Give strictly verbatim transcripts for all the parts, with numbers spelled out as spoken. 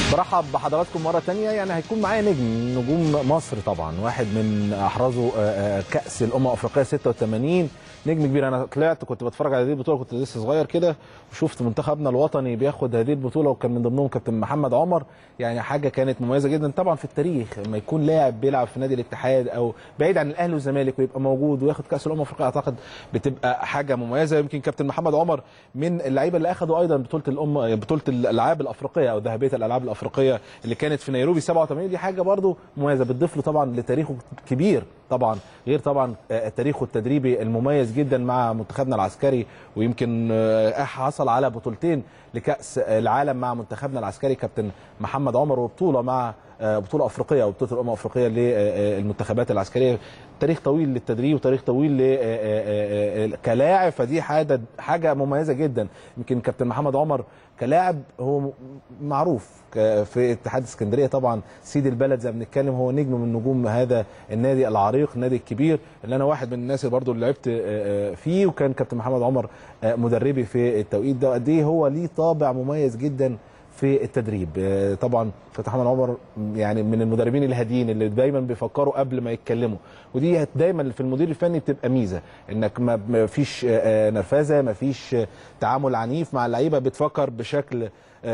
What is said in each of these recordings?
برحب بحضراتكم مره ثانيه. يعني هيكون معايا نجم نجوم مصر طبعا، واحد من احرزوا كاس الامم الافريقيه ستة وثمانين، نجم كبير. انا طلعت كنت بتفرج على هذه البطوله، كنت لسه صغير كده وشفت منتخبنا الوطني بياخد هذه البطوله، وكان من ضمنهم كابتن محمد عمر. يعني حاجه كانت مميزه جدا طبعا في التاريخ، لما يكون لاعب بيلعب في نادي الاتحاد او بعيد عن الاهلي والزمالك ويبقى موجود وياخد كاس الامم الافريقيه، اعتقد بتبقى حاجه مميزه. يمكن كابتن محمد عمر من اللعيبه اللي اخذوا ايضا بطوله الامم بطوله الالعاب الافريقيه او ذهبيه الالعاب الافريقيه اللي كانت في نيروبي سبعة وثمانين. دي حاجه برضو مميزه بتضيف له طبعا لتاريخه كبير طبعا، غير طبعا تاريخه التدريبي المميز جدا مع منتخبنا العسكري. ويمكن حصل على بطولتين لكاس العالم مع منتخبنا العسكري كابتن محمد عمر، وبطوله مع بطوله افريقيه او بطوله الامم الافريقيه للمنتخبات العسكريه. تاريخ طويل للتدريب وتاريخ طويل كلاعب، فدي حاجه حاجه مميزه جدا. يمكن كابتن محمد عمر كلاعب هو معروف في اتحاد اسكندريه طبعا، سيد البلد زي ما بنتكلم، هو نجم من نجوم هذا النادي العريق، النادي الكبير اللي انا واحد من الناس اللي برضه اللي لعبت فيه، وكان كابتن محمد عمر مدربي في التوقيت ده. قد ايه هو ليه طابع مميز جدا في التدريب. طبعا كابتن محمد عمر يعني من المدربين الهاديين اللي دايما بيفكروا قبل ما يتكلموا، ودي دايما في المدير الفني بتبقى ميزه، انك ما فيش نرفزه، ما فيش تعامل عنيف مع اللعيبه، بتفكر بشكل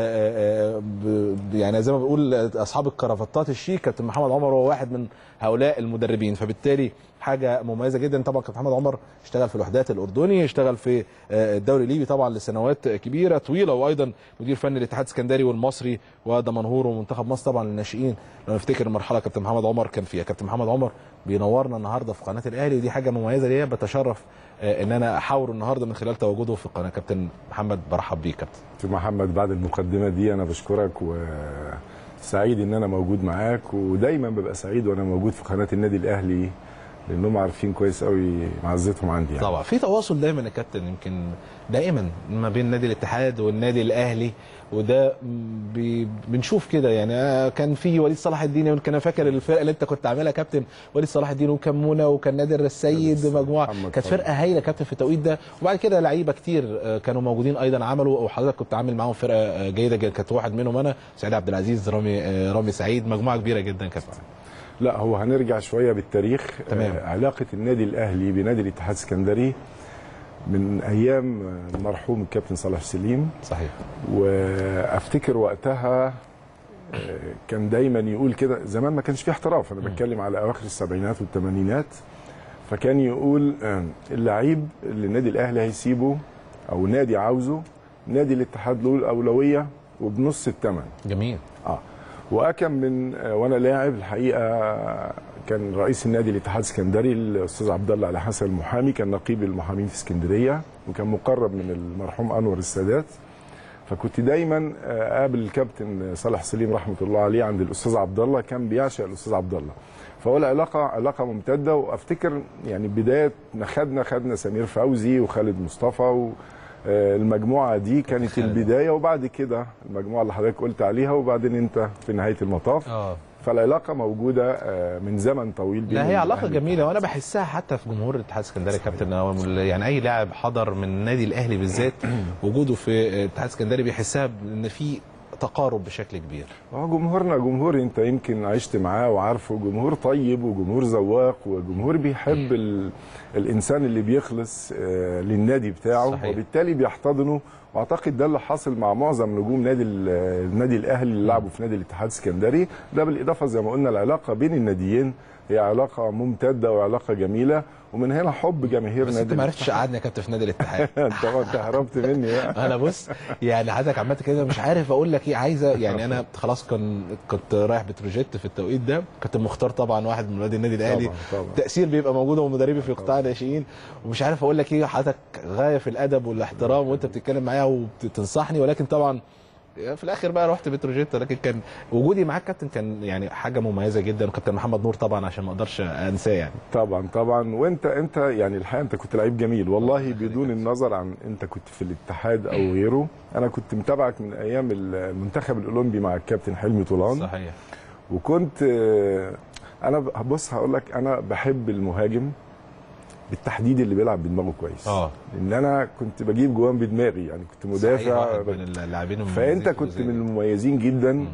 يعني زي ما بنقول اصحاب الكرافتات الشيك. كابتن محمد عمر هو واحد من هؤلاء المدربين، فبالتالي حاجه مميزه جدا. طبعا كابتن محمد عمر اشتغل في الوحدات الاردني، اشتغل في الدوري الليبي طبعا لسنوات كبيره طويله، وايضا مدير فني الاتحاد السكندري والمصري ودمنهور ومنتخب مصر طبعا للناشئين. لو نفتكر المرحله كابتن محمد عمر كان فيها. كابتن محمد عمر بينورنا النهارده في قناه الاهلي، ودي حاجه مميزه ليا، بتشرف ان انا احاوره النهارده من خلال تواجده في القناه. كابتن محمد برحب بيك. كابتن محمد، بعد المقدمه دي انا بشكرك وسعيد ان انا موجود معاك، ودايما ببقى سعيد وانا موجود في قناه النادي الاهلي لانهم عارفين كويس قوي معزتهم عندي يعني. طبعا في تواصل دايما يا كابتن، يمكن دائما ما بين نادي الاتحاد والنادي الاهلي، وده بنشوف كده. يعني كان في وليد صلاح الدين، يمكن انا فاكر الفرقه اللي انت كنت عاملها كابتن، وليد صلاح الدين وكمونه وكان نادر السيد، مجموعه كانت فرقه هايله كابتن في التوقيت ده. وبعد كده لعيبه كتير كانوا موجودين ايضا عملوا، وحضرتك كنت عامل معاهم فرقه جيده جدا، كانت واحد منهم انا سعيد عبد العزيز، رامي رامي سعيد، مجموعه كبيره جدا كابتن. لا، هو هنرجع شويه بالتاريخ. تمام. آه علاقه النادي الاهلي بنادي الاتحاد السكندري من ايام المرحوم الكابتن صالح سليم. صحيح. وافتكر وقتها كان دايما يقول كده، زمان ما كانش فيه احتراف، انا بتكلم على اواخر السبعينات والثمانينات، فكان يقول اللعيب اللي النادي الاهلي هيسيبه او نادي عاوزه، نادي الاتحاد له الاولويه وبنص الثمن. جميل. اه وأكم من وانا لاعب الحقيقه كان رئيس النادي الاتحاد السكندري الاستاذ عبد الله علي حسن المحامي، كان نقيب المحامين في اسكندريه، وكان مقرب من المرحوم انور السادات. فكنت دايما اقابل الكابتن صالح سليم رحمه الله عليه عند الاستاذ عبد الله، كان بيعشق الاستاذ عبد الله. فهو العلاقه علاقه ممتده. وافتكر يعني بدايه ما خدنا خدنا سمير فوزي وخالد مصطفى و المجموعه دي كانت خالد. البدايه، وبعد كده المجموعه اللي حضرتك قلت عليها، وبعدين انت في نهايه المطاف. اه فالعلاقه موجوده من زمن طويل. لا هي علاقه جميله، وانا بحسها حتى في جمهور الاتحاد السكندري كابتن. يعني اي لاعب حضر من النادي الاهلي بالذات وجوده في الاتحاد السكندري بيحسها ان في تقارب بشكل كبير. اه جمهورنا جمهور انت يمكن عشت معاه وعارفه، جمهور طيب وجمهور ذواق وجمهور بيحب ال... الانسان اللي بيخلص آه للنادي بتاعه. صحيح. وبالتالي بيحتضنه، واعتقد ده اللي حاصل مع معظم نجوم نادي النادي الاهلي اللي لعبوا في نادي الاتحاد السكندري. ده بالاضافه زي ما قلنا العلاقه بين الناديين هي علاقه ممتده وعلاقه جميله، ومن هنا حب جماهير بس نادي. بس انت ما عرفتش قعدني يا كابتن في نادي الاتحاد. انت انت هربت مني بقى. انا بص يعني حضرتك عملت كده مش عارف اقول لك ايه. عايزه يعني انا خلاص كان كنت رايح بتروجيت في التوقيت ده، كنت مختار طبعا واحد من نادي النادي الاهلي، التاثير بيبقى موجود ومدربي في قطاع الناشئين، ومش عارف اقول لك ايه. حضرتك غايه في الادب والاحترام وانت بتتكلم معايا وبتنصحني، ولكن طبعا في الاخر بقى رحت بتروجيت. لكن كان وجودي معاك كابتن كان يعني حاجه مميزه جدا، وكابتن محمد نور طبعا عشان ما اقدرش انساه يعني. طبعا طبعا. وانت انت يعني الحقيقه انت كنت لعيب جميل والله، بدون النظر عن انت كنت في الاتحاد او غيره. انا كنت متابعك من ايام المنتخب الاولمبي مع الكابتن حلمي طولان. صحيح. وكنت انا بص هقول لك، انا بحب المهاجم بالتحديد اللي بيلعب بدماغه كويس. اه ان انا كنت بجيب جوان بدماغي، يعني كنت مدافع من اللاعبين، فانت كنت من المميزين جدا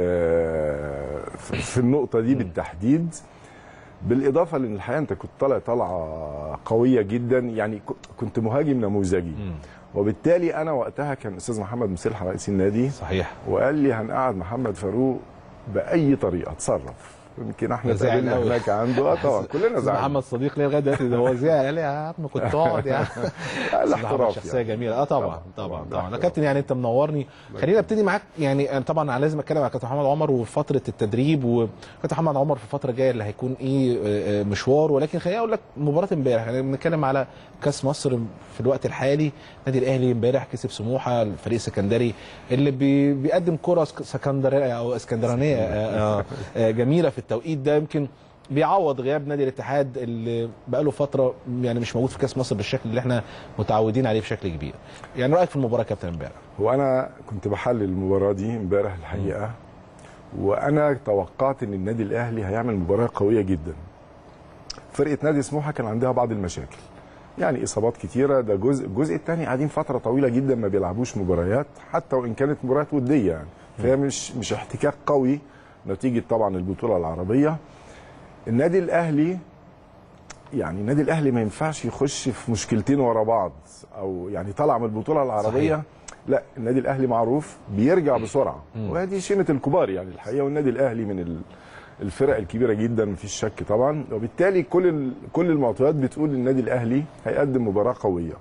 آه في النقطه دي م. بالتحديد. بالاضافه لان الحقيقه انت كنت طالع طلعه قويه جدا، يعني كنت مهاجم نموذجي م. وبالتالي انا وقتها كان الاستاذ محمد مسلح رئيس النادي صحيح وقال لي هنقعد محمد فاروق باي طريقه اتصرف. يمكن احنا اتقابلنا هناك عنده. اه طبعا كلنا زعلنا. محمد صديق ليه لغايه دلوقتي ده هو زعل، قال لي يا عم كنت اقعد يعني. الاحتراف شخصيه يعني. جميله. اه طبعا طبعا طبعا يا كابتن، يعني انت منورني. خلينا ابتدي معاك، يعني انا طبعا لازم اتكلم على كابتن محمد عمر وفتره التدريب، وكابتن محمد عمر في الفتره الجايه اللي هيكون ايه مشوار، ولكن خليني اقول لك مباراه امبارح، يعني بنتكلم على كاس مصر في الوقت الحالي. النادي الاهلي امبارح كسب سموحه، الفريق السكندري اللي بي بيقدم كره سكندريه او اسكندرانيه جميله في التوقيت ده، يمكن بيعوض غياب نادي الاتحاد اللي بقاله فتره يعني مش موجود في كاس مصر بالشكل اللي احنا متعودين عليه بشكل كبير. يعني رايك في المباراه كابتن امبارح؟ هو انا كنت بحلل المباراه دي امبارح الحقيقه، م. وانا توقعت ان النادي الاهلي هيعمل مباراه قويه جدا. فرقه نادي سموحه كان عندها بعض المشاكل، يعني اصابات كتيره، ده جزء الجزء الثاني قاعدين فتره طويله جدا ما بيلعبوش مباريات، حتى وان كانت مباريات وديه يعني، فهي مش مش احتكاك قوي نتيجه طبعا البطوله العربيه. النادي الاهلي يعني النادي الاهلي ما ينفعش يخش في مشكلتين ورا بعض، او يعني طلع من البطوله العربيه صحيح. لا، النادي الاهلي معروف بيرجع بسرعه، وهذه شيمه الكبار يعني الحقيقه، والنادي الاهلي من الفرق الكبيره جدا مفيش شك طبعا، وبالتالي كل كل المعطيات بتقول النادي الاهلي هيقدم مباراه قويه.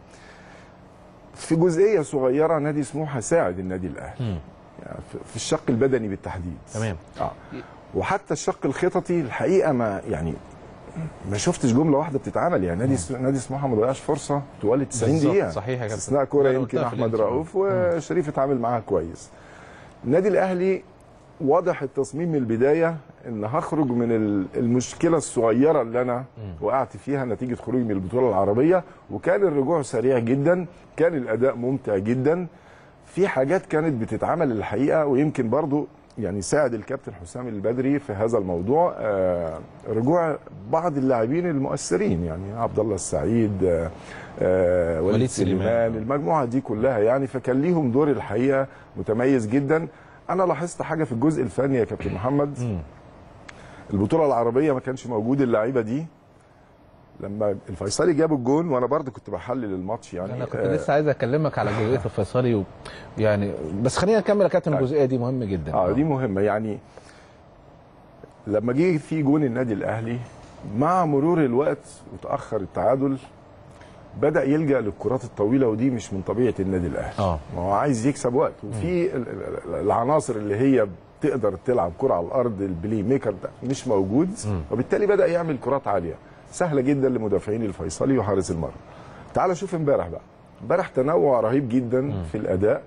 في جزئيه صغيره نادي سموحه ساعد النادي الاهلي يعني في الشق البدني بالتحديد. تمام. اه وحتى الشق الخططي الحقيقه ما يعني ما شفتش جمله واحده بتتعمل، يعني نادي نادي سموحه ما ضيعش فرصه طوال تسعين دقيقه. صحيح يا كابتن. استثناء كوره يمكن احمد رؤوف وشريف اتعامل معاها كويس. النادي الاهلي واضح التصميم من البدايه ان هخرج من المشكله الصغيره اللي انا وقعت فيها نتيجه خروجي من البطوله العربيه، وكان الرجوع سريع جدا، كان الاداء ممتع جدا. في حاجات كانت بتتعمل الحقيقه، ويمكن برضو يعني ساعد الكابتن حسام البدري في هذا الموضوع آه رجوع بعض اللاعبين المؤثرين، يعني عبد الله السعيد آه آه وليد سليمان، المجموعه دي كلها يعني، فكان ليهم دور الحقيقه متميز جدا. انا لاحظت حاجه في الجزء الفني يا كابتن محمد، البطوله العربيه ما كانش موجود اللعيبه دي. لما الفيصلي جاب الجون وانا برضه كنت بحلل الماتش يعني، انا كنت آه لسه عايز اكلمك على جزئيه الفيصلي و... يعني بس خلينا نكمل يا كابتن، الجزئيه دي مهمه جدا. اه دي مهمه يعني. لما جه في جون النادي الاهلي مع مرور الوقت وتاخر التعادل بدا يلجا للكرات الطويله، ودي مش من طبيعه النادي الاهلي. اه ما هو عايز يكسب وقت، وفي العناصر اللي هي تقدر تلعب كره على الارض، البلاي ميكر ده مش موجود، وبالتالي بدا يعمل كرات عاليه سهله جدا لمدافعين الفيصلي وحارس المرمى. تعال شوف امبارح بقى، امبارح تنوع رهيب جدا م. في الاداء،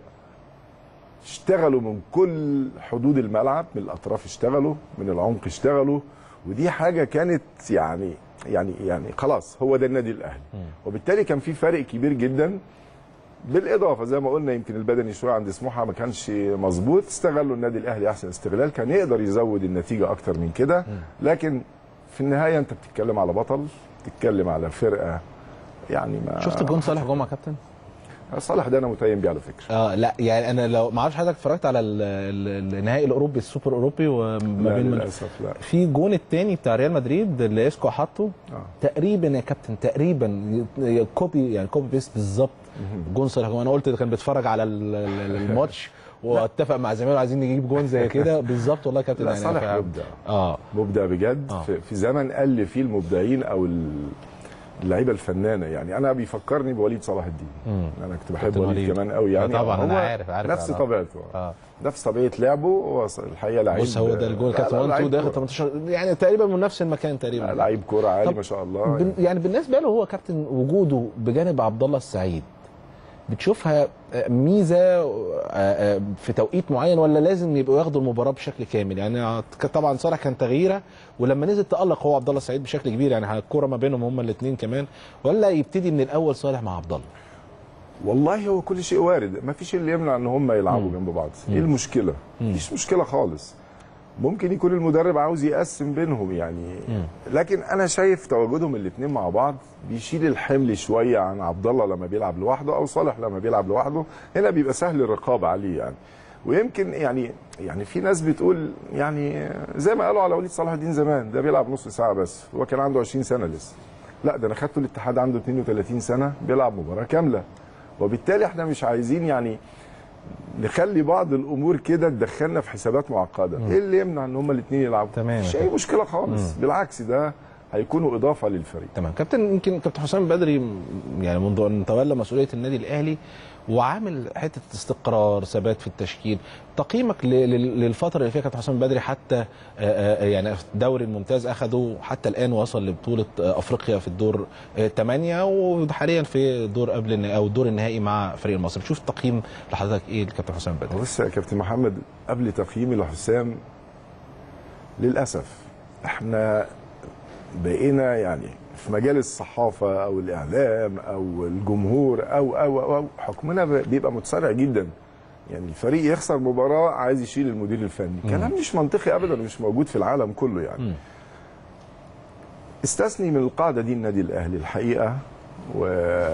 اشتغلوا من كل حدود الملعب، من الاطراف اشتغلوا، من العمق اشتغلوا، ودي حاجه كانت يعني يعني يعني خلاص هو ده النادي الاهلي، وبالتالي كان في فرق كبير جدا. بالاضافه زي ما قلنا يمكن البدني شويه عند سموحه ما كانش مظبوط، استغلوا النادي الاهلي احسن استغلال، كان يقدر يزود النتيجه اكتر من كده، لكن في النهايه انت بتتكلم على بطل، بتتكلم على فرقه يعني. ما شفت جون صالح جمعه يا كابتن؟ صالح ده انا متيم بيه على فكره. اه لا يعني انا لو ما اعرفش حضرتك اتفرجت على النهائي الاوروبي السوبر الاوروبي وما بين للاسف لا. في جون الثاني بتاع ريال مدريد اللي اسكو حطه آه. تقريبا يا كابتن تقريبا كوبي يعني كوبي بيست بالظبط جون صالح جمعه. انا قلت كان بيتفرج على الماتش واتفق مع زمايله عايزين نجيب جون زي كده بالظبط. والله يا كابتن يعني صالح مبدع اه مبدع بجد آه. في, في زمن قل فيه المبدعين او اللعيبه الفنانه، يعني انا بيفكرني بوليد صلاح الدين. مم. انا كنت بحب وليد كمان قوي يعني. طبعا انا عارف عارف نفس طبيعته آه. نفس طبيعه لعبه، هو الحقيقه لعيب. بص هو ده الجول كابتن واحد اتنين داخل تمنتاشر يعني تقريبا من نفس المكان تقريبا. لعيب كوره عالي ما شاء الله يعني. يعني بالنسبه له هو كابتن وجوده بجانب عبد الله السعيد بتشوفها ميزه في توقيت معين، ولا لازم يبقوا ياخدوا المباراه بشكل كامل؟ يعني طبعا صالح كان تغييره، ولما نزل تالق هو عبد الله السعيد بشكل كبير، يعني الكوره ما بينهم هما الاثنين كمان، ولا يبتدي من الاول صالح مع عبد الله؟ والله هو كل شيء وارد، ما فيش اللي يمنع ان هم يلعبوا جنب بعض. ايه المشكله؟ مفيش مشكله خالص. ممكن يكون المدرب عاوز يقسم بينهم يعني. لكن انا شايف تواجدهم الاثنين مع بعض بيشيل الحمل شويه عن عبد الله لما بيلعب لوحده او صالح لما بيلعب لوحده. هنا بيبقى سهل الرقابه عليه يعني. ويمكن يعني يعني في ناس بتقول يعني زي ما قالوا على وليد صلاح الدين زمان، ده بيلعب نص ساعه بس، هو كان عنده عشرين سنه لسه. لا ده انا خدته الاتحاد عنده اثنين وثلاثين سنه بيلعب مباراه كامله. وبالتالي احنا مش عايزين يعني نخلي بعض الامور كده تدخلنا في حسابات معقده. ايه اللي يمنع ان هما الاثنين يلعبوا؟ تمام، مش اي مشكله خالص. مم. بالعكس ده هيكونوا اضافه للفريق. تمام. كابتن، يمكن كابتن حسام بدري يعني منذ ان تولى مسؤوليه النادي الاهلي وعامل حته استقرار ثبات في التشكيل، تقييمك للفتره اللي فيها كابتن حسام بدري حتى يعني الدوري الممتاز اخده حتى الان وصل لبطوله افريقيا في الدور الثمانيه وحاليا في الدور قبل او الدور النهائي مع فريق المصري، شوف التقييم لحضرتك ايه لكابتن حسام بدري؟ بص يا كابتن محمد، قبل تقييمي لحسام للاسف احنا بقينا يعني في مجال الصحافه او الاعلام او الجمهور او او او حكمنا بيبقى متسارع جدا. يعني الفريق يخسر مباراه عايز يشيل المدير الفني، كلام مش منطقي ابدا، مش موجود في العالم كله يعني. مم. استثني من القاعده دي النادي الاهلي الحقيقه، و...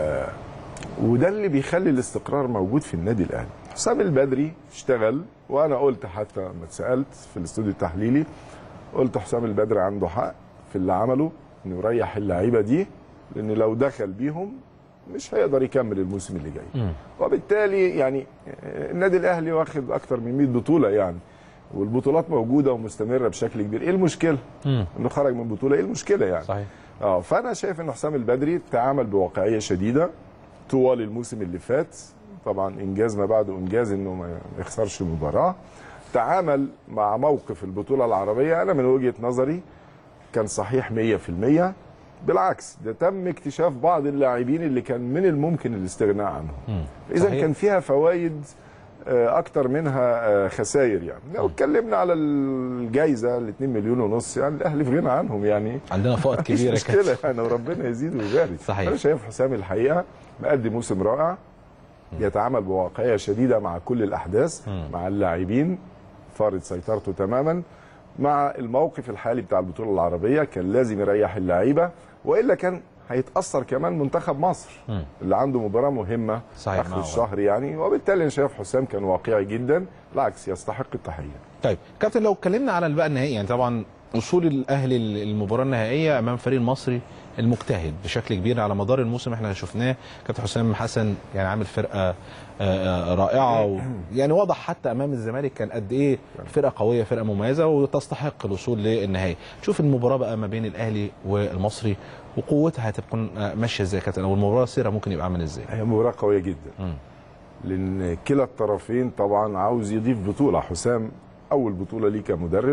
وده اللي بيخلي الاستقرار موجود في النادي الاهلي. حسام البدري اشتغل، وانا قلت حتى لما اتسالت في الاستوديو التحليلي قلت حسام البدري عنده حق في اللي عمله، انه يريح اللعيبه دي، لان لو دخل بيهم مش هيقدر يكمل الموسم اللي جاي. م. وبالتالي يعني النادي الاهلي واخد اكتر من مية بطوله يعني، والبطولات موجوده ومستمره بشكل كبير. ايه المشكله؟ م. انه خرج من بطوله، ايه المشكله يعني؟ صحيح. اه فانا شايف ان حسام البدري تعامل بواقعيه شديده طوال الموسم اللي فات، طبعا انجاز ما بعده انجاز انه ما يخسرش مباراه. تعامل مع موقف البطوله العربيه انا من وجهه نظري كان صحيح مية في المية. بالعكس ده تم اكتشاف بعض اللاعبين اللي كان من الممكن الاستغناء عنهم. اذا كان فيها فوائد اكتر منها خسائر يعني. لو اتكلمنا على الجائزه ال اتنين مليون ونص يعني الاهلي في غنى عنهم يعني، عندنا فائض كبيره مش مشكله يعني، وربنا يزيد ويبارك. صحيح. انا شايف حسام الحقيقه مقدم موسم رائع، يتعامل بواقعيه شديده مع كل الاحداث، مع اللاعبين فارض سيطرته تماما. مع الموقف الحالي بتاع البطوله العربيه كان لازم يريح اللعيبه، والا كان هيتاثر كمان منتخب مصر م. اللي عنده مباراه مهمه اخر الشهر يعني. وبالتالي انا شايف حسام كان واقعي جدا، بالعكس يستحق التحيه. طيب كابتن، لو اتكلمنا على بقى النهائي، يعني طبعا وصول الاهلي المباراه النهائيه امام فريق المصري المجتهد بشكل كبير على مدار الموسم، احنا شفناه كابتن حسام حسن يعني عامل فرقه رائعه و... يعني واضح حتى امام الزمالك كان قد ايه فرقه قويه، فرقه مميزه وتستحق الوصول للنهائي. شوف المباراه بقى ما بين الاهلي والمصري وقوتها هتكون ماشيه ازاي كابتن، او المباراه سيرها ممكن يبقى عامل ازاي؟ هي مباراه قويه جدا. م. لان كلا الطرفين طبعا عاوز يضيف بطوله. حسام اول بطوله ليه كمدرب،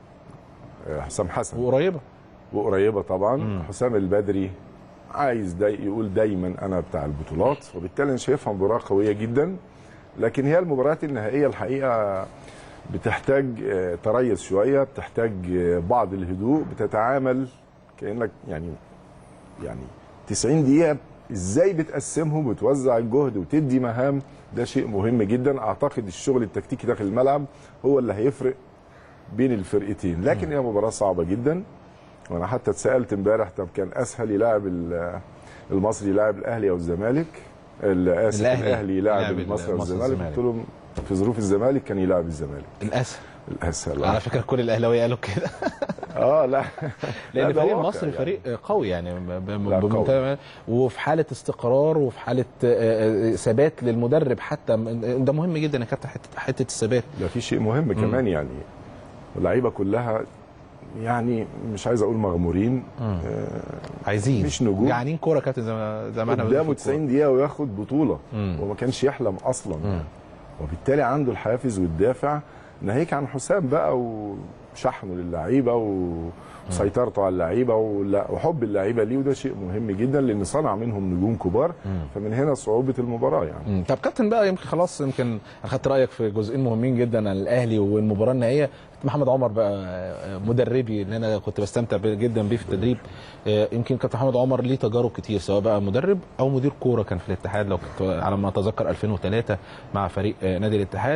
حسام حسن، وقريبه وقريبه طبعا. م. حسام البدري عايز داي يقول دايما انا بتاع البطولات، وبالتالي انا شايفها مباراه قويه جدا. لكن هي المباريات النهائيه الحقيقه بتحتاج تريث شويه، بتحتاج بعض الهدوء، بتتعامل كانك يعني يعني تسعين دقيقه ازاي بتقسمهم وتوزع الجهد وتدي مهام، ده شيء مهم جدا. اعتقد الشغل التكتيكي داخل الملعب هو اللي هيفرق بين الفرقتين. لكن هي مباراه صعبه جدا، وانا حتى اتسالت امبارح طب كان اسهل يلاعب المصري يلاعب الاهلي او الزمالك؟ اسف الاهلي يلاعب المصري او الزمالك؟ قلت لهم في ظروف الزمالك كان يلاعب الزمالك الاسهل. الاسهل على فكره كل الاهلاويه قالوا كده. اه لا لان فريق المصري يعني. فريق قوي يعني بمنتهى، وفي حاله استقرار وفي حاله ثبات للمدرب حتى، ده مهم جدا يا كابتن حته حته الثبات. ده في شيء مهم م. كمان يعني اللعيبه كلها يعني مش عايز اقول مغمورين، آه عايزين مش نجوم، جعانين كوره كابتن زي ما زي ما احنا قدامه تسعين دقيقه وياخد بطوله مم. وما كانش يحلم اصلا يعني. وبالتالي عنده الحافز والدافع. ناهيك عن حسام بقى وشحنه للعيبه وسيطرته على اللعيبه وحب اللعيبه ليه، وده شيء مهم جدا لان صنع منهم نجوم كبار. مم. فمن هنا صعوبه المباراه يعني. مم. طب كابتن بقى يمكن خلاص يمكن اخدت رايك في جزئين مهمين جدا عن الاهلي والمباراه النهائيه. محمد عمر بقى مدربي اللي انا كنت بستمتع جدا بيه في التدريب، يمكن كابتن محمد عمر ليه تجارب كتير سواء بقى مدرب او مدير كوره، كان في الاتحاد لو كنت على ما اتذكر ألفين وثلاثة مع فريق نادي الاتحاد،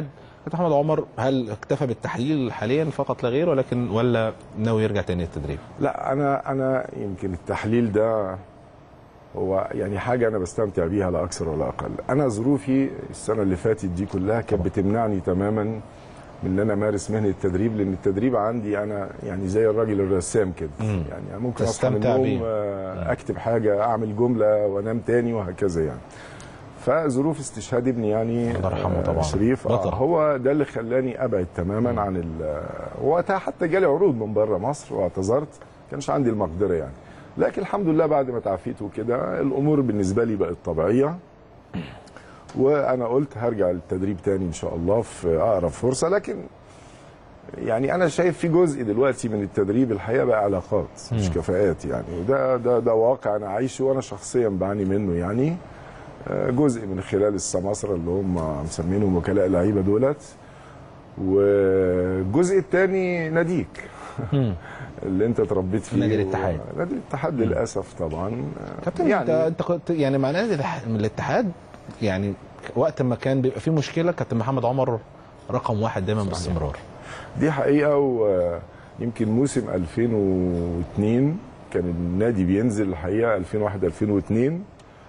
كابتن محمد عمر هل اكتفى بالتحليل حاليا فقط لا غير، ولكن ولا ناوي يرجع تاني للتدريب؟ لا انا انا يمكن التحليل ده هو يعني حاجه انا بستمتع بيها لا اكثر ولا اقل. انا ظروفي السنه اللي فاتت دي كلها كانت بتمنعني تماما من ان انا امارس مهنه التدريب، لان التدريب عندي انا يعني زي الراجل الرسام كده، يعني ممكن اصحى من النوم اكتب حاجه، اعمل جمله وانام تاني وهكذا يعني. فظروف استشهاد ابني يعني الله يرحمه طبعا شريف آه هو ده اللي خلاني ابعد تماما عن ال وقتها حتى جالي عروض من بره مصر واعتذرت، ما كانش عندي المقدره يعني. لكن الحمد لله بعد ما تعافيت وكده الامور بالنسبه لي بقت طبيعيه، وانا قلت هرجع للتدريب تاني ان شاء الله في اقرب فرصه. لكن يعني انا شايف في جزء دلوقتي من التدريب الحقيقه بقى علاقات مش كفاءات يعني، وده ده ده واقع انا عايشه وانا شخصيا بعاني منه يعني. جزء من خلال السماسرة اللي هم مسمينهم وكلاء لعيبه دولت، والجزء الثاني ناديك اللي انت اتربيت فيه، نادي الاتحاد. نادي الاتحاد للاسف طبعا. كابتن يعني انت كنت يعني مع نادي الاتحاد يعني وقت ما كان بيبقى فيه مشكله كابتن محمد عمر رقم واحد دايما باستمرار. دي حقيقه، ويمكن موسم ألفين واثنين كان النادي بينزل الحقيقه ألفين وواحد ألفين واثنين،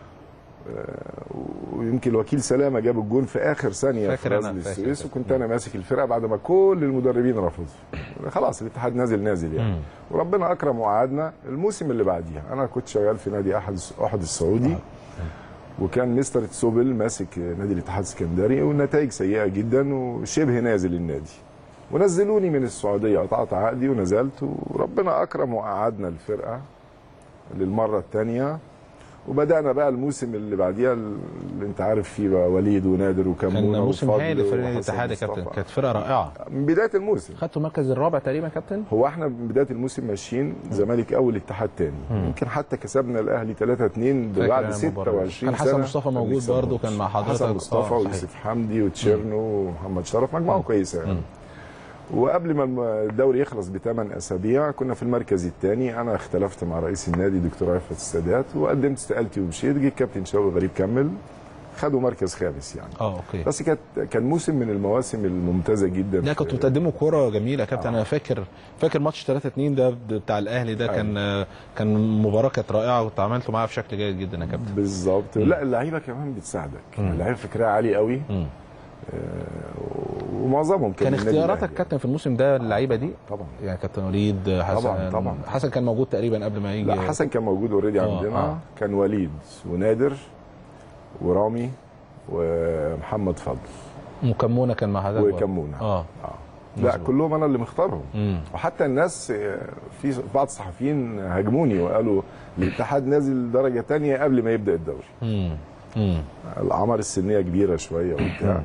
ويمكن الوكيل سلامه جاب الجون في اخر ثانيه في نادي السويس، وكنت انا ماسك الفرقه بعد ما كل المدربين رفضوا. خلاص الاتحاد نازل نازل يعني، مم. وربنا اكرم وقعدنا الموسم اللي بعديها. انا كنت شغال في نادي احد احد السعودي، وكان مستر تسوبل ماسك نادي الاتحاد السكندري، والنتائج سيئه جدا وشبه نازل النادي، ونزلوني من السعوديه، قطعت عقدي ونزلت، وربنا اكرم وقعدنا الفرقه للمره الثانيه. وبدانا بقى الموسم اللي بعديها اللي انت عارف فيه بقى وليد ونادر وكمونه. كان موسم هايل لفريق الاتحاد يا كابتن، كانت فرقه رائعه من بدايه الموسم. خدتوا المركز الرابع تقريبا كابتن. هو احنا من بدايه الموسم ماشيين زمالك اول اتحاد ثاني، يمكن حتى كسبنا الاهلي ثلاثة اثنين بعد ستة وعشرين سنه. كان حسن مصطفى موجود برده، كان مع حضرتك حسن مصطفى ويوسف حمدي وتشيرنو ومحمد شرف، مجموعه كويسه يعني. وقبل ما الدوري يخلص بثمان اسابيع كنا في المركز الثاني. انا اختلفت مع رئيس النادي دكتور عفت السادات وقدمت استقالتي ومشيت. جه الكابتن شوقي غريب كمل، خدوا مركز خامس يعني. اه اوكي. بس كانت كان موسم من المواسم الممتازه جدا. لا كنتوا بتقدموا كوره جميله يا كابتن. آه. انا فاكر فاكر ماتش ثلاثة اثنين ده بتاع الاهلي ده. آه. كان كان مباراه كانت رائعه وتعاملتوا معاها بشكل جيد جدا يا كابتن. بالظبط. لا اللعيبه كمان بتساعدك، اللعيبه فكرها عالي قوي. م. ومعظمهم كان اختياراتك كابتن في الموسم ده اللعيبه دي طبعا يعني كابتن وليد حسن. طبعا طبعا حسن كان موجود تقريبا قبل ما يجي. لا حسن كان موجود اوريدي عندنا. آه. كان وليد ونادر ورامي ومحمد فضل وكمونه كان مع حضرتك. وكمونه اه, آه. لا كلهم انا اللي مختارهم. مم. وحتى الناس في بعض الصحفيين هاجموني وقالوا الاتحاد نازل درجه ثانيه قبل ما يبدا الدوري. امم امم الاعمار السنيه كبيره شويه وبتاع.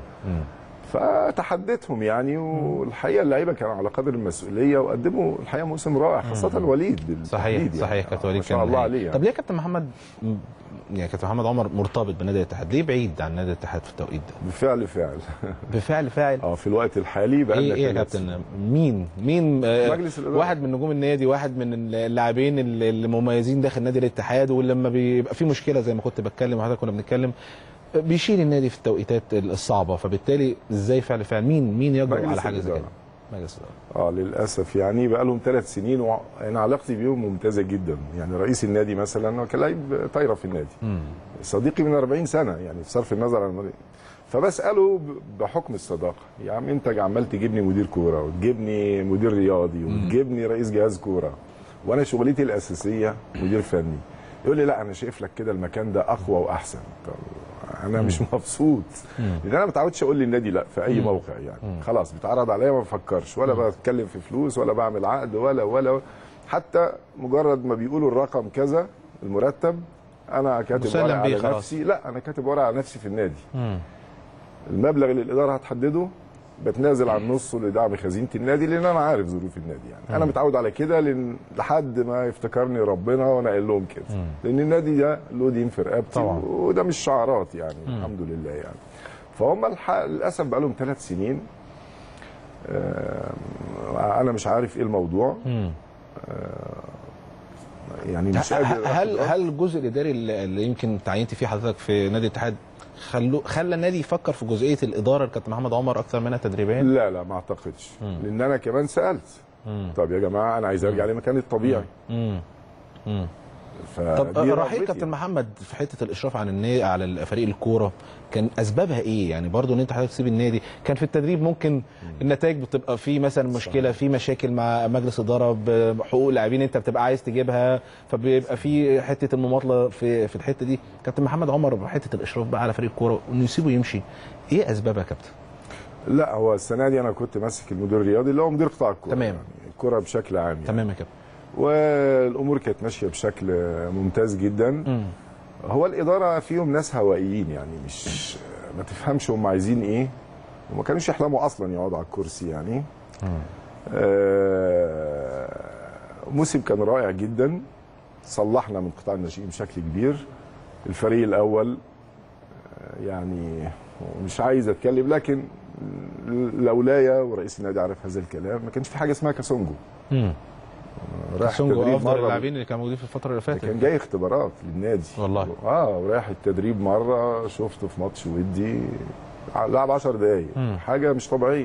فتحديتهم يعني، والحقيقه اللعيبه كانوا على قدر المسؤوليه وقدموا الحقيقه موسم رائع، خاصه وليد. صحيح يعني. صحيح كابتن وليد كان ما شاء الله عليه يعني. طب ليه يا كابتن محمد يعني كابتن محمد عمر مرتبط بنادي الاتحاد؟ ليه بعيد عن نادي الاتحاد في التوقيت ده؟ بفعل فاعل بفعل فاعل اه في الوقت الحالي بقى. ايه ايه يا كابتن؟ مين مين آه مجلس الإدارة. واحد من نجوم النادي، واحد من اللاعبين اللي مميزين داخل نادي الاتحاد، ولما بيبقى في مشكله زي ما كنت بتكلم وحضرتك كنا بنتكلم بيشيل النادي في التوقيتات الصعبه، فبالتالي ازاي فعل فعل مين مين يجرؤ على حاجه زي كده؟ مجلس الاداره. اه للاسف يعني بقى لهم ثلاث سنين وانا علاقتي بيهم ممتازه جدا يعني. رئيس النادي مثلا كان لعيب طايره في النادي. مم. صديقي من أربعين سنه يعني بصرف النظر عن، فبساله بحكم الصداقه، يا عم انت عمال تجيبني مدير كوره وتجيبني مدير رياضي وتجيبني رئيس جهاز كوره، وانا شغلتي الاساسيه مدير فني. يقول لي لا انا شايف لك كده المكان ده اقوى واحسن. انا مم. مش مبسوط لان انا ما متعودش اقول للنادي لا في اي مم. موقع يعني. مم. خلاص بيتعرض عليا ما بفكرش ولا بتكلم في فلوس ولا بعمل عقد ولا ولا حتى مجرد ما بيقولوا الرقم كذا المرتب انا كاتب ورقه على خلاص. نفسي. لا انا كاتب ورقه على نفسي في النادي. مم. المبلغ اللي الاداره هتحدده بتنازل عن نصه لدعم خزينه النادي، لان انا عارف ظروف النادي يعني. مم. انا متعود على كده لان لحد ما يفتكرني ربنا وانا قايل لهم كده. مم. لان النادي ده له دين في رقبتي وده مش شعارات يعني. مم. الحمد لله يعني. فهم للاسف بقى لهم ثلاث سنين آه انا مش عارف ايه الموضوع. آه يعني مش قادر. هل هل الجزء الاداري اللي يمكن تعينت فيه حضرتك في نادي الاتحاد خلو خلى النادي يفكر في جزئيه الاداره الكابتن محمد عمر اكثر منها تدريبيا؟ لا لا ما اعتقدش، لان انا كمان سالت. مم. طب يا جماعه انا عايز ارجع لمكاني الطبيعي. امم امم طب رحيل كابتن محمد في حته الاشراف عن النادي على فريق الكوره كان اسبابها ايه؟ يعني برضو ان انت حضرتك تسيب النادي، كان في التدريب ممكن النتائج بتبقى في مثلا مشكله، في مشاكل مع مجلس اداره بحقوق لاعبين انت بتبقى عايز تجيبها، فبيبقى في حته المماطله في في الحته دي. كابتن محمد عمر حته الاشراف بقى على فريق الكوره وانه يسيبه يمشي، ايه اسبابها يا كابتن؟ لا هو السنه دي انا كنت ماسك المدير الرياضي اللي هو مدير قطاع الكوره. تمام. يعني الكوره بشكل عام يعني. تمام يا كابتن. والامور كانت ماشيه بشكل ممتاز جدا. م. هو الاداره فيهم ناس هوائيين، يعني مش ما تفهمش هم عايزين ايه، وما كانوش يحلموا اصلا يقعدوا على الكرسي يعني. آه موسم كان رائع جدا، صلحنا من قطاع الناشئين بشكل كبير. الفريق الاول يعني مش عايز اتكلم، لكن لولايا ورئيس النادي عارف هذا الكلام ما كانش في حاجه اسمها كاسونجو. امم رايح تدريب افضل اللاعبين اللي كانوا موجودين في الفتره اللي فاتت، كان جاي اختبارات للنادي والله. اه ورايح التدريب مره شفته في ماتش ودي لعب عشر دقايق، حاجه مش طبيعيه.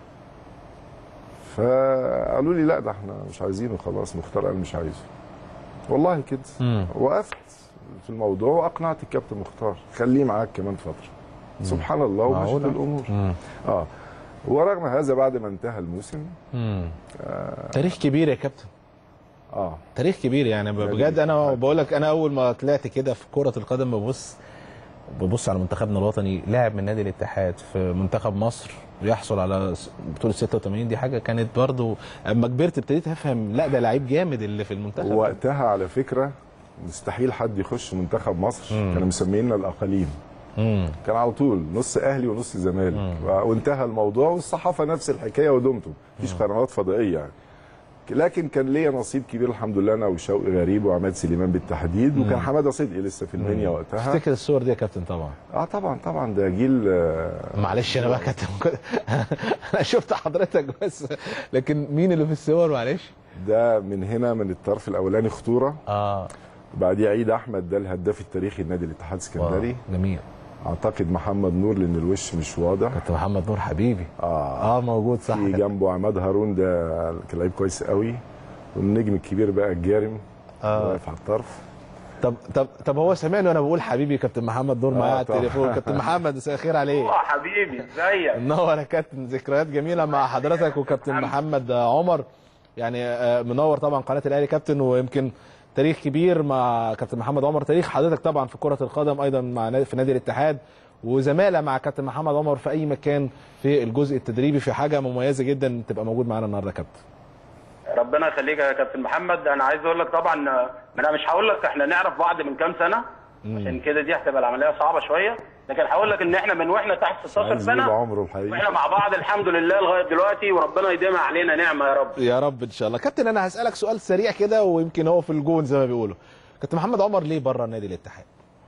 فقالوا لي لا ده احنا مش عايزينه خلاص، مختار قال مش عايزه. والله كده. مم. وقفت في الموضوع واقنعت الكابتن مختار خليه معاك كمان فتره. مم. سبحان الله ومشيت الامور. مم. اه ورغم هذا بعد ما انتهى الموسم آه تاريخ كبير يا كابتن. اه تاريخ كبير يعني بجد. انا بقول لك انا اول ما طلعت كده في كره القدم ببص ببص على منتخبنا الوطني، لاعب من نادي الاتحاد في منتخب مصر يحصل على بطوله ستة وثمانين، دي حاجه كانت برضو اما كبرت ابتديت افهم لا ده لعيب جامد اللي في المنتخب. وقتها على فكره مستحيل حد يخش منتخب مصر، مم. كانوا مسمينا الاقاليم. مم. كان على طول نص اهلي ونص زمالك، وانتهى الموضوع. والصحافه نفس الحكايه ودمتم، مفيش قنوات فضائيه يعني. لكن كان ليا نصيب كبير الحمد لله، انا وشوقي غريب وعماد سليمان بالتحديد، وكان حماده صدقي لسه في المنيا وقتها. تفتكر الصور دي يا كابتن؟ طبعا اه طبعا طبعا ده جيل. آه معلش انا بقى كابتن انا شفت حضرتك بس، لكن مين اللي في الصور معلش؟ ده من هنا من الطرف الاولاني خطوره. اه بعديه عيد احمد، ده الهداف التاريخي لنادي الاتحاد السكندري. جميل. اعتقد محمد نور لان الوش مش واضح. كابتن محمد نور حبيبي. اه اه موجود صح. في جنبه عماد هارون، ده كان لعيب كويس قوي. والنجم الكبير بقى الجارم اه واقف على الطرف. طب طب طب هو سامعني وانا بقول حبيبي كابتن محمد نور معايا على التليفون. كابتن محمد مساء الخير عليك. اه حبيبي ازيك؟ منور يا كابتن، ذكريات جميله مع حضرتك وكابتن محمد عمر. يعني منور طبعا قناه الاهلي كابتن، ويمكن تاريخ كبير مع كابتن محمد عمر. تاريخ حضرتك طبعا في كره القدم ايضا مع في نادي الاتحاد، وزماله مع كابتن محمد عمر في اي مكان في الجزء التدريبي، في حاجه مميزه جدا تبقى موجود معانا النهارده يا كابتن. ربنا يخليك يا كابتن محمد. انا عايز اقول لك طبعا انا مش هقول لك احنا نعرف بعض من كام سنه، عشان كده دي هتبقى العمليه صعبه شويه، لكن هقول لك ان احنا من واحنا تحت ستاشر سنه واحنا مع بعض الحمد لله لغايه دلوقتي، وربنا يديمها علينا نعمه يا رب. يا رب ان شاء الله. كابتن انا هسالك سؤال سريع كده ويمكن هو في الجون زي ما بيقولوا، كابتن محمد عمر ليه بره نادي الاتحاد؟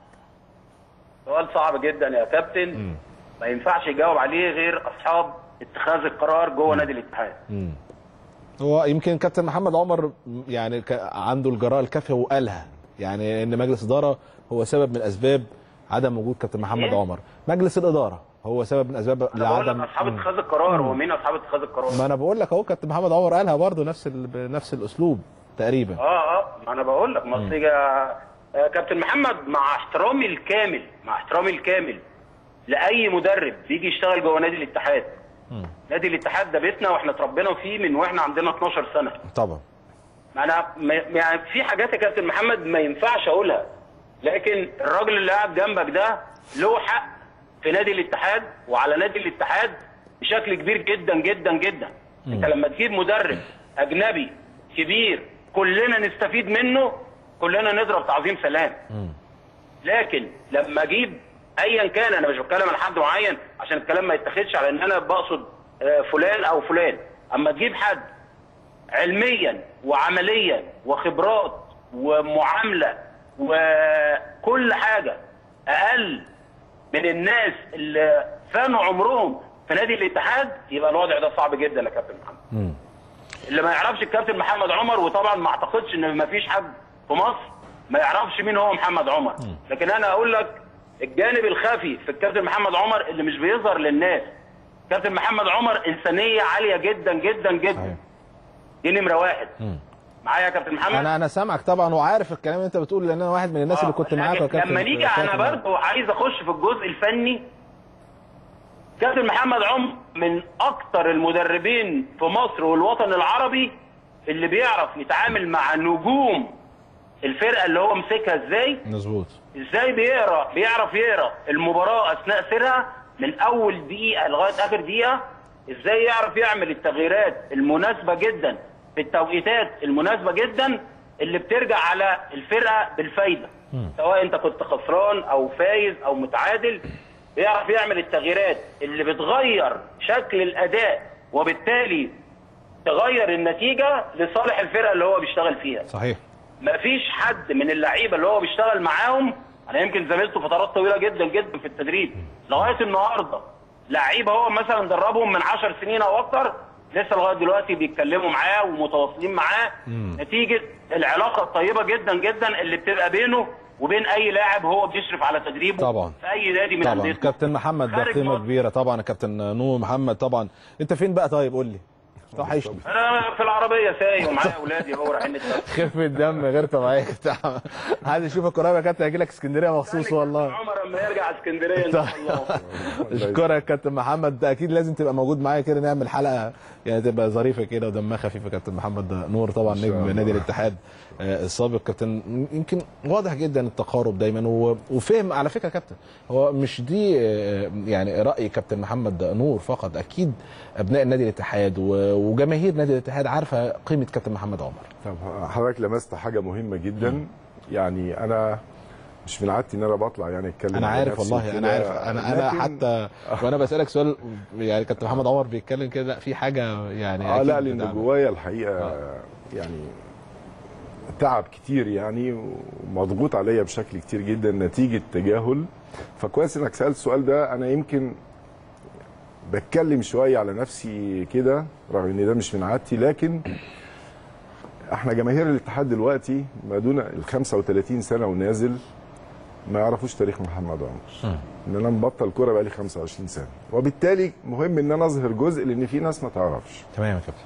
سؤال صعب جدا يا كابتن. مم. ما ينفعش يجاوب عليه غير اصحاب اتخاذ القرار جوه نادي الاتحاد. مم. هو يمكن كابتن محمد عمر يعني عنده الجراءه الكافيه وقالها، يعني ان مجلس اداره هو سبب من اسباب عدم وجود كابتن محمد إيه؟ عمر. مجلس الاداره هو سبب من اسباب لعدم اصحاب اتخاذ القرار. هو مين اصحاب اتخاذ القرار؟ ما انا بقول لك اهو كابتن محمد عمر قالها برضه نفس بنفس الاسلوب تقريبا. اه اه ما انا بقول لك ما كابتن محمد مع احترامي الكامل مع احترامي الكامل لاي مدرب بيجي يشتغل جوه نادي الاتحاد. مم. نادي الاتحاد ده بيتنا واحنا اتربينا فيه من واحنا عندنا اتناشر سنه. طبعا. انا يعني في حاجات يا كابتن محمد ما ينفعش اقولها، لكن الراجل اللي قاعد جنبك ده له حق في نادي الاتحاد وعلى نادي الاتحاد بشكل كبير جدا جدا جدا. مم. انت لما تجيب مدرب اجنبي كبير كلنا نستفيد منه، كلنا نضرب تعظيم سلام. مم. لكن لما اجيب ايا كان، انا مش بتكلم عن حد معين عشان الكلام ما يتاخدش على ان انا بقصد فلان او فلان، اما تجيب حد علميا وعمليا وخبرات ومعامله وكل حاجه اقل من الناس اللي فانوا عمرهم في نادي الاتحاد، يبقى الوضع ده صعب جدا يا كابتن محمد. مم. اللي ما يعرفش الكابتن محمد عمر، وطبعا ما اعتقدش ان ما فيش حد في مصر ما يعرفش مين هو محمد عمر. لكن انا اقول لك الجانب الخفي في الكابتن محمد عمر اللي مش بيظهر للناس. كابتن محمد عمر انسانيه عاليه جدا جدا جدا. دي نمره واحد. م. معايا يا كابتن محمد؟ انا انا سامعك طبعا وعارف الكلام اللي انت بتقوله، لان انا واحد من الناس آه. اللي كنت معاك يا كابتن. لما نيجي انا برضه عايز اخش في الجزء الفني. كابتن محمد عمر من اكتر المدربين في مصر والوطن العربي اللي بيعرف يتعامل مع نجوم الفرقه اللي هو مسكها ازاي. مظبوط. ازاي بيقرا بيعرف يقرا المباراه اثناء سيرها من اول دقيقه لغايه اخر دقيقه. ازاي يعرف يعمل التغييرات المناسبه جدا في التوقيتات المناسبه جدا اللي بترجع على الفرقه بالفايده. م. سواء انت كنت خسران او فايز او متعادل، بيعرف يعمل التغييرات اللي بتغير شكل الاداء وبالتالي تغير النتيجه لصالح الفرقه اللي هو بيشتغل فيها. صحيح. مفيش حد من اللعيبه اللي هو بيشتغل معاهم، انا يمكن زميلته فترات طويله جدا جدا في التدريب لغايه النهارده، لعيبه هو مثلا دربهم من عشر سنين او اكتر لسه لغايه دلوقتي بيتكلموا معاه ومتواصلين معاه. مم. نتيجه العلاقه الطيبه جدا جدا اللي بتبقى بينه وبين اي لاعب هو بيشرف على تدريبه طبعا في اي نادي من انديه. كابتن محمد ده قيمه كبيره طبعا. كابتن نور محمد طبعا. انت فين بقى؟ طيب قول لي. وحشني. انا في العربيه سايق ومعايا اولادي اهو رايحين نتفرج. خفه الدم غير طبيعيه. عايز اشوفك قريب يا كابتن، هاجي لك اسكندريه مخصوص والله. عمر لما يرجع اسكندريه ان شاء الله. اشكرك يا كابتن محمد، اكيد لازم تبقى موجود معايا كده نعمل حلقه يعني تبقى ظريفه كده ودمها خفيفه. كابتن محمد نور طبعا نجم نادي الاتحاد السابق. كابتن يمكن واضح جدا التقارب دايما وفهم على فكره كابتن، هو مش دي يعني راي كابتن محمد نور فقط، اكيد ابناء نادي الاتحاد وجماهير نادي الاتحاد عارفه قيمه كابتن محمد عمر. طب حضرتك لمست حاجه مهمه جدا. م. يعني انا مش من عادتي ان انا بطلع يعني اتكلم. انا عارف والله انا عارف انا انا حتى وانا بسالك سؤال يعني كابتن محمد عمر بيتكلم كده لا في حاجه يعني اه لا لان جوايا الحقيقه آه. يعني تعب كتير يعني ومضغوط عليا بشكل كتير جدا نتيجه تجاهل. فكويس انك سالت السؤال ده. انا يمكن بتكلم شويه على نفسي كده رغم ان ده مش من عادتي، لكن احنا جماهير الاتحاد دلوقتي ما دون ال خمسة وثلاثين سنه ونازل ما يعرفوش تاريخ محمد عمر. ان انا مبطل كوره بقالي خمسة وعشرين سنه، وبالتالي مهم ان انا اظهر جزء لان في ناس ما تعرفش. تمام يا كابتن.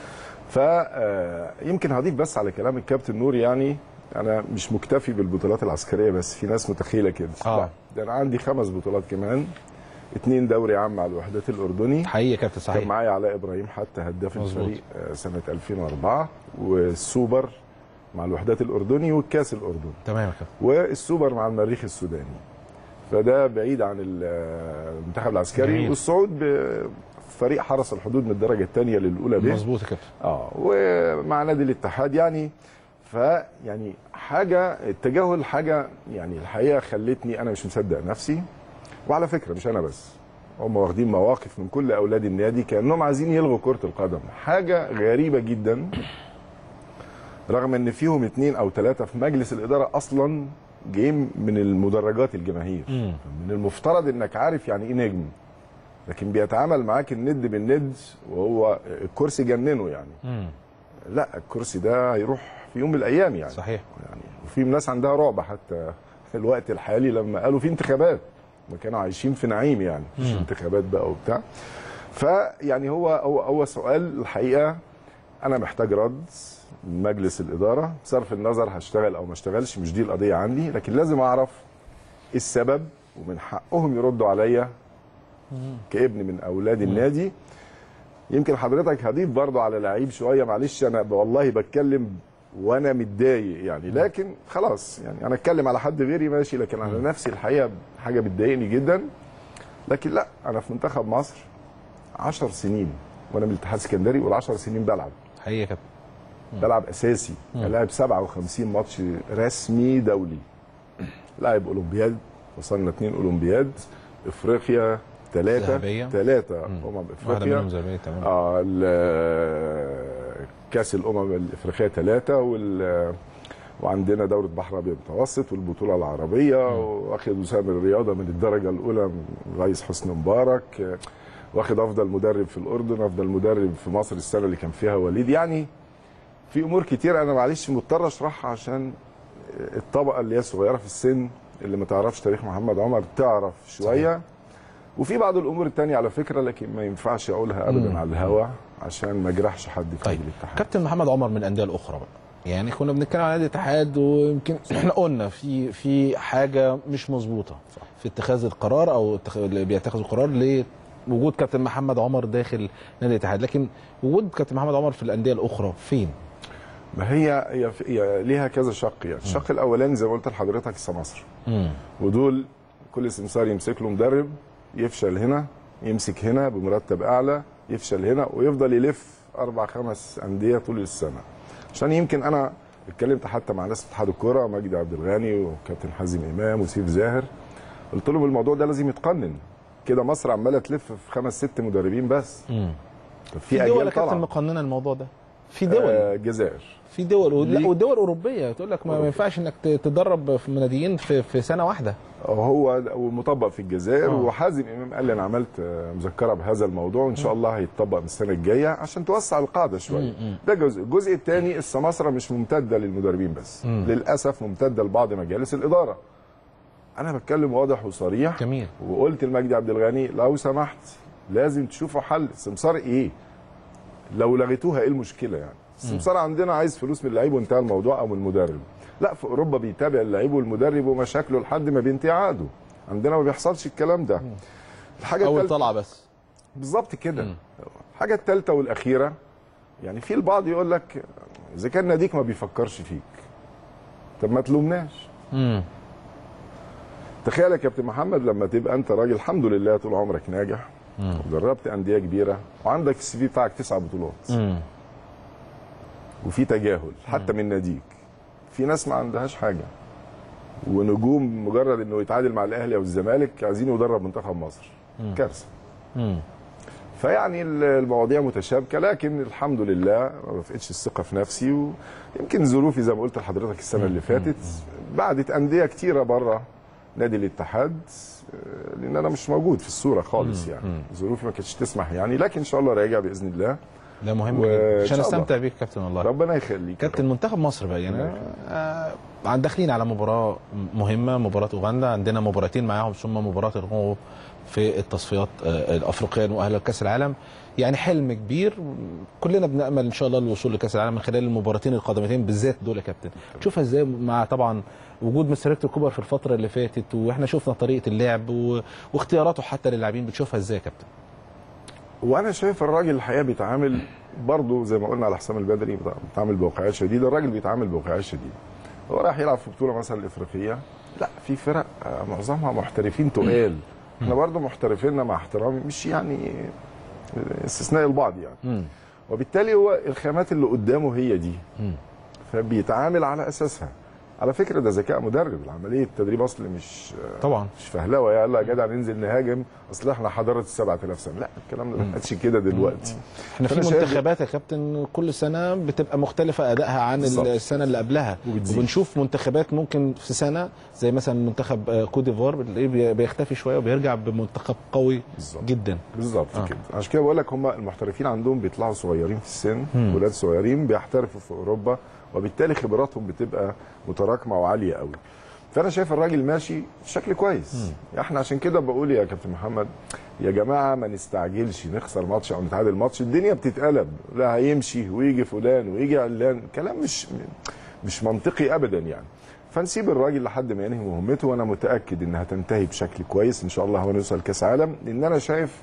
فيمكن هضيف بس على كلام الكابتن نور. يعني انا مش مكتفي بالبطولات العسكريه بس، في ناس متخيله كده. اه ده انا عندي خمس بطولات كمان، اثنين دوري عام على الوحدات الاردني. حقيقي يا كابتن صحيح. كان معايا علاء ابراهيم حتى هداف الفريق سنه ألفين وأربعة، والسوبر مع الوحدات الاردني والكاس الاردني. تمام يا كابتن. والسوبر مع المريخ السوداني. فده بعيد عن المنتخب العسكري. جميل. والصعود بفريق حرس الحدود من الدرجه الثانيه للاولى ب. مظبوط يا كابتن. اه ومع نادي الاتحاد يعني. فيعني حاجه التجاهل حاجه يعني الحقيقه خلتني انا مش مصدق نفسي. وعلى فكره مش انا بس، هم واخدين مواقف من كل اولاد النادي كانهم عايزين يلغوا كره القدم. حاجه غريبه جدا رغم ان فيهم اثنين او ثلاثه في مجلس الاداره اصلا جايين من المدرجات الجماهير. م. من المفترض انك عارف يعني ايه نجم، لكن بيتعامل معاك الند بالند وهو الكرسي جننه يعني. م. لا الكرسي ده هيروح في يوم من الايام يعني. صحيح. يعني وفي ناس عندها رعب حتى في الوقت الحالي لما قالوا في انتخابات، ما كانوا عايشين في نعيم يعني مش انتخابات بقى وبتاع. فيعني هو هو هو سؤال الحقيقه انا محتاج رد من مجلس الاداره بصرف النظر هشتغل او ما اشتغلش، مش دي القضيه عندي، لكن لازم اعرف ايه السبب ومن حقهم يردوا عليا كابن من اولاد النادي. يمكن حضرتك هضيف برضه على لعيب شويه، معلش انا والله بتكلم وانا متضايق يعني، لكن خلاص يعني انا اتكلم على حد غيري ماشي، لكن على نفسي الحقيقه حاجه بتضايقني جدا. لكن لا انا في منتخب مصر عشر سنين وانا من الاتحاد السكندري، والعشر سنين بلعب حقيقي كده بلعب اساسي. لاعب سبعة وخمسين ماتش رسمي دولي، لاعب اولمبياد، وصلنا اثنين اولمبياد، افريقيا ثلاثه ثلاثه امم افريقيا تمام. اه كاس الامم الافريقيه ثلاثه، وال وعندنا دوره بحر ابيض المتوسط والبطوله العربيه، واخد وسام الرياضه من الدرجه الاولى من رئيس حسني مبارك، واخد افضل مدرب في الاردن، افضل مدرب في مصر السنه اللي كان فيها وليد. يعني في امور كتير انا معلش مضطر اشرحها عشان الطبقه اللي هي صغيره في السن اللي ما تعرفش تاريخ محمد عمر تعرف شويه. صحيح. وفي بعض الامور الثانيه على فكره، لكن ما ينفعش اقولها ابدا مم. على الهوا عشان ما اجرحش حد في طيب. نادي الاتحاد. كابتن محمد عمر من الانديه الاخرى بقى، يعني كنا بنتكلم عن نادي الاتحاد ويمكن احنا قلنا في في حاجه مش مظبوطه في اتخاذ القرار او اللي بيتخذوا القرار لوجود كابتن محمد عمر داخل نادي الاتحاد، لكن وجود كابتن محمد عمر في الانديه الاخرى فين؟ ما هي هي, هي ليها كذا شق يعني. الشق الاولاني زي ما قلت لحضرتك السماسرة، ودول كل سمسار يمسك له مدرب، يفشل هنا يمسك هنا بمرتب اعلى، يفشل هنا، ويفضل يلف اربع خمس انديه طول السنه. عشان يمكن انا اتكلمت حتى مع ناس في اتحاد الكوره، مجدي عبد الغني وكابتن حازم امام وسيف زاهر، قلت لهم الموضوع ده لازم يتقنن. كده مصر عماله تلف في خمس ست مدربين بس. امم في دول يا كابتن مقننه الموضوع ده؟ في دول الجزائر آه في دول لا ودول اوروبيه تقول لك ما ينفعش انك تدرب في ناديين في في سنه واحده. هو مطبق في الجزائر. أوه. وحازم امام قال لي انا عملت مذكره بهذا الموضوع وان شاء الله هيتطبق من السنه الجايه عشان توسع القاعده شويه. ده جزء. الجزء الثاني السماسره مش ممتده للمدربين بس، مم. للاسف ممتده لبعض مجالس الاداره. انا بتكلم واضح وصريح. جميل. وقلت لمجدي عبد الغني لو سمحت لازم تشوفوا حل. السمسار ايه؟ لو لغيتوها ايه المشكله يعني؟ السمسار عندنا عايز فلوس من اللعيب وانتهى الموضوع او من المدرب. لا، في اوروبا بيتابع اللعيب والمدرب ومشاكله لحد ما بينتهي عقده. عندنا ما بيحصلش الكلام ده. الحاجه اول طلعه بس بالظبط كده. الحاجه الثالثه والاخيره، يعني في البعض يقول لك اذا كان ناديك ما بيفكرش فيك طب ما تلومناش. امم تخيل يا كابتن محمد لما تبقى انت راجل الحمد لله طول عمرك ناجح وجربت انديه كبيره وعندك السي في بتاعك تسع بطولات امم وفي تجاهل حتى من ناديك. في ناس ما عندهاش حاجه ونجوم مجرد انه يتعادل مع الاهلي او الزمالك عايزين يدرب منتخب مصر. كارثه. فيعني المواضيع متشابكه، لكن الحمد لله ما بفقدش الثقه في نفسي، ويمكن ظروفي زي ما قلت لحضرتك السنه اللي فاتت بعدت انديه كتيره بره نادي الاتحاد لان انا مش موجود في الصوره خالص يعني. ظروفي ما كانتش تسمح يعني، لكن ان شاء الله راجع باذن الله. ده مهم جدا عشان استمتع بيك كابتن والله. ربنا يخليك. كابتن منتخب مصر بقى يعني آه داخلين على مباراه مهمه، مباراه اوغندا، عندنا مباراتين معاهم ثم مباراه الكونغو في التصفيات آه الافريقيه المؤهله لكاس العالم. يعني حلم كبير كلنا بنامل ان شاء الله الوصول لكاس العالم من خلال المباراتين القادمتين بالذات دول يا كابتن. تشوفها ازاي مع طبعا وجود مستر هيكتور كوبر في الفتره اللي فاتت، واحنا شفنا طريقه اللعب واختياراته حتى للاعبين، بتشوفها ازاي يا كابتن؟ وانا شايف الراجل الحقيقه بيتعامل برضه زي ما قلنا على حسام البدري، بيتعامل بواقعيه شديده. الراجل بيتعامل بواقعيه شديده. هو رايح يلعب في بطوله مثلا الافريقيه، لا في فرق معظمها محترفين تقال. احنا برضه محترفيننا مع احترامي مش يعني استثناء البعض يعني. وبالتالي هو الخامات اللي قدامه هي دي، فبيتعامل على اساسها. على فكره ده ذكاء مدرب. العمليه التدريب اصل مش طبعا مش فهلوه يلا يا جدع ننزل نهاجم اصل احنا حضاره السبعة آلاف سنه. لا الكلام ده ما بقتش كده دلوقتي. احنا في منتخبات يا كابتن كل سنه بتبقى مختلفه ادائها عن بالزبط. السنه اللي قبلها، وبنشوف منتخبات ممكن في سنه زي مثلا منتخب كوت ديفوار بيختفي شويه وبيرجع بمنتخب قوي بالزبط. جدا. بالظبط آه. كده. عشان كده بقول لك هم المحترفين عندهم بيطلعوا صغيرين في السن، ولاد صغيرين بيحترفوا في اوروبا، وبالتالي خبراتهم بتبقى متراكمه وعاليه قوي. فانا شايف الراجل ماشي بشكل كويس. احنا عشان كده بقول يا كابتن محمد يا جماعه ما نستعجلش نخسر ماتش او نتعادل ماتش. الدنيا بتتقلب، لا هيمشي ويجي فلان ويجي علان، كلام مش مش منطقي ابدا يعني. فنسيب الراجل لحد ما ينهي مهمته، وانا متاكد انها تنتهي بشكل كويس ان شاء الله ونوصل كاس عالم. لان انا شايف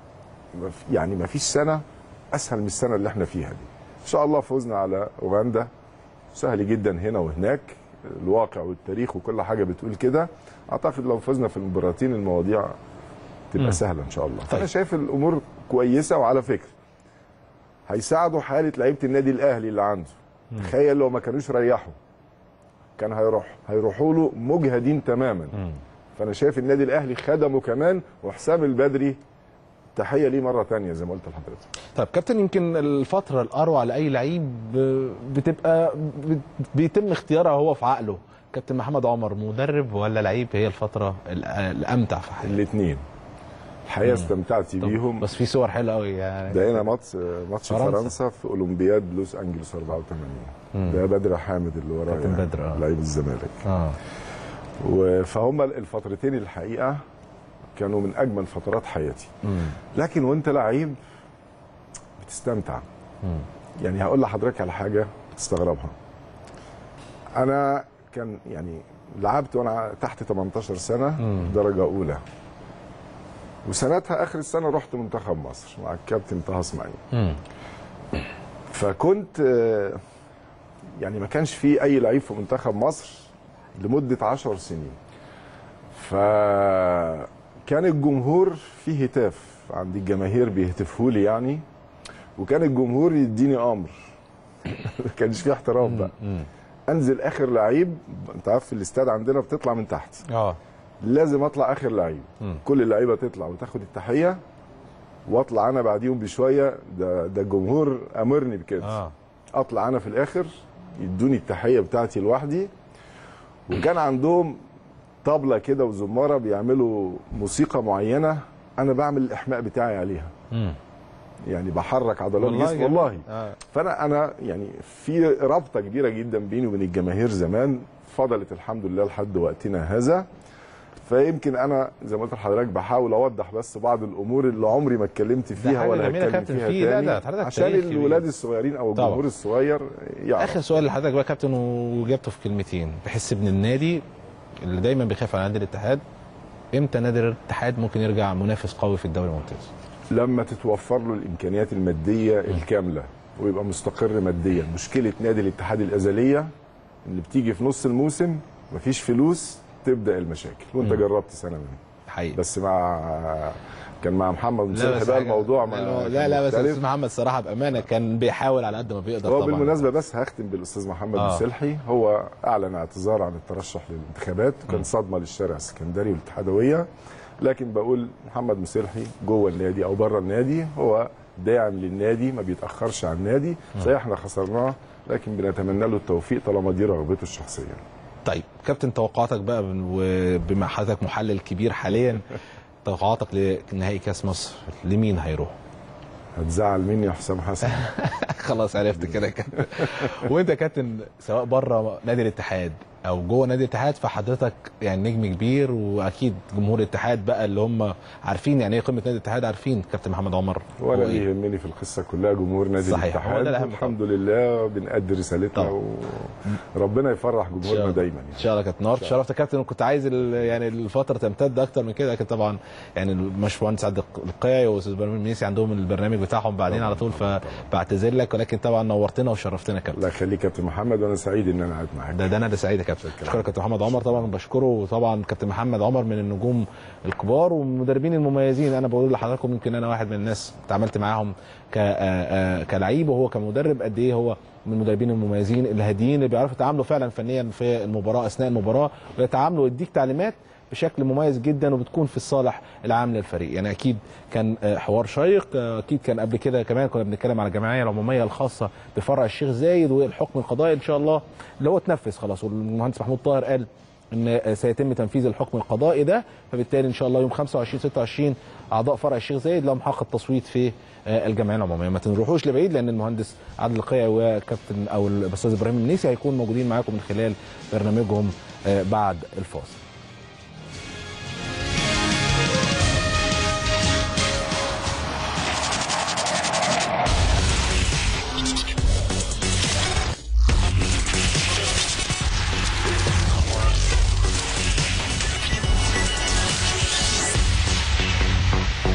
يعني ما فيش سنه اسهل من السنه اللي احنا فيها دي. ان شاء الله فوزنا على اوغندا سهل جدا هنا وهناك، الواقع والتاريخ وكل حاجه بتقول كده. اعتقد لو فزنا في المباراتين المواضيع تبقى م. سهله ان شاء الله. فانا شايف الامور كويسه. وعلى فكره هيساعدوا حاله لعيبه النادي الاهلي اللي عنده. م. تخيل لو ما كانوش ريحوا كان هيروح هيروحوا له مجهدين تماما. م. فانا شايف النادي الاهلي خدمه كمان، وحسام البدري تحيه ليه مره ثانيه زي ما قلت لحضرتك. طيب كابتن، يمكن الفتره الاروع لاي لعيب بتبقى بيتم اختيارها هو في عقله. كابتن محمد عمر مدرب ولا لعيب؟ هي الفتره الامتع في حياته؟ الاثنين الحقيقه استمتعت بيهم. بس في صور حلوه قوي يعني. بقينا ماتش ماتش فرنسا. فرنسا في اولمبياد لوس انجلوس أربعة وثمانين. ده بدر حامد اللي ورايا كابتن بدر اه لعيب الزمالك. اه فهم الفترتين الحقيقه كانوا من اجمل فترات حياتي. مم. لكن وانت لعيب بتستمتع. مم. يعني هقول لحضرتك على حاجه تستغربها. انا كان يعني لعبت وانا تحت تمنتاشر سنه مم. درجه اولى، وسنتها اخر السنه رحت منتخب مصر مع الكابتن طه اسماعيل. مم. فكنت يعني ما كانش في اي لعيب في منتخب مصر لمده عشر سنين. فكان الجمهور فيه هتاف، عندي الجماهير بيهتفوا لي يعني، وكان الجمهور يديني امر. ما كانش فيه احترام بقى. مم. انزل اخر لعيب، انت عارف في الاستاد عندنا بتطلع من تحت. اه لازم اطلع اخر لعيب. مم. كل اللعيبه تطلع وتاخد التحيه واطلع انا بعديهم بشويه. ده ده الجمهور امرني بكده. اه اطلع انا في الاخر يدوني التحيه بتاعتي لوحدي. وكان عندهم طبله كده وزماره بيعملوا موسيقى معينه انا بعمل الاحماء بتاعي عليها. مم. يعني بحرك عضلات والله جسمي جميل. والله. آه. فانا انا يعني في رابطه كبيره جدا بيني وبين الجماهير زمان، فضلت الحمد لله لحد وقتنا هذا. فيمكن انا زي ما قلت لحضرتك بحاول اوضح بس بعض الامور اللي عمري ما اتكلمت فيها ولا هتكلم فيها فيه. تاني، لا ده عشان الولاد الصغيرين او الجمهور طبعا. الصغير يعرف. اخر سؤال لحضرتك بقى كابتن وجابته في كلمتين. بحس ان النادي اللي دايما بيخاف على نادي الاتحاد، امتى نادي الاتحاد ممكن يرجع منافس قوي في الدوري الممتاز؟ لما تتوفر له الامكانيات الماديه الكامله ويبقى مستقر ماديا. مشكله نادي الاتحاد الازليه اللي بتيجي في نص الموسم مفيش فلوس تبدا المشاكل، وانت جربت سنه منهم حقيقي. بس مع كان مع محمد مصلحي بقى الموضوع ما لا لا بس الاستاذ محمد صراحه بامانه كان بيحاول على قد ما بيقدر. هو طبعا بالمناسبه بس هختم بالاستاذ محمد آه. مصلحي. هو اعلن اعتذار عن الترشح للانتخابات، وكان صدمه للشارع السكندري والاتحادويه. لكن بقول محمد مصلحي جوه النادي او بره النادي هو داعم للنادي، ما بيتاخرش عن النادي. صحيح احنا خسرناه لكن بنتمنى له التوفيق طالما دي رغبته الشخصيه. طيب كابتن، توقعاتك بقى وبما حضرتك محلل كبير حاليا، توقعاتك لنهائي كاس مصر لمين هيروح؟ هتزعل مني يا حسام حسن. خلاص عرفت كده يا كابتن. وانت يا كابتن سواء بره نادي الاتحاد او جوه نادي الاتحاد، فحضرتك يعني نجم كبير، واكيد جمهور الاتحاد بقى اللي هم عارفين يعني ايه قيمه نادي الاتحاد عارفين كابتن محمد عمر. وانا اللي يهمني في القصه كلها جمهور نادي صحيح. الاتحاد. الحمد لله بنأدي رسالتنا وربنا يفرح جمهورنا دايما يعني. ان شاء الله. كانت نورت شرفت يا كابتن، وكنت عايز يعني الفتره تمتد اكتر من كده، لكن طبعا يعني الباشمهندس عبد القيعي واستاذ ابراهيم المنيسي عندهم البرنامج بتاعهم بعدين على طول، فبعتذر لك، ولكن طبعا نورتنا وشرفتنا يا كابتن. الله يخليك كابتن محمد، وانا سعيد ان انا قاعد معاك. ده, ده انا ده سعيد يا كابتن. اشكرك كابتن محمد عمر، طبعا بشكره. وطبعا كابتن محمد عمر من النجوم الكبار والمدربين المميزين. انا بقول لحضراتكم يمكن انا واحد من الناس تعاملت معاهم كلاعب، وهو كمدرب قد ايه هو من المدربين المميزين الهاديين اللي بيعرفوا يتعاملوا فعلا فنيا في المباراه اثناء المباراه، ويتعاملوا ويديك تعليمات بشكل مميز جدا وبتكون في الصالح العام للفريق. يعني اكيد كان حوار شيق. اكيد كان قبل كده كمان كنا بنتكلم على الجمعيه العموميه الخاصه بفرع الشيخ زايد والحكم القضائي ان شاء الله اللي هو اتنفذ خلاص، والمهندس محمود طاهر قال ان سيتم تنفيذ الحكم القضائي ده، فبالتالي ان شاء الله يوم خمسة وعشرين ستة وعشرين اعضاء فرع الشيخ زايد لهم حق التصويت في الجمعيه العموميه. ما تروحوش لبعيد، لان المهندس عادل القيعي وكابتن او الاستاذ ابراهيم المنيسي هيكون موجودين معاكم من خلال برنامجهم بعد الفاصل.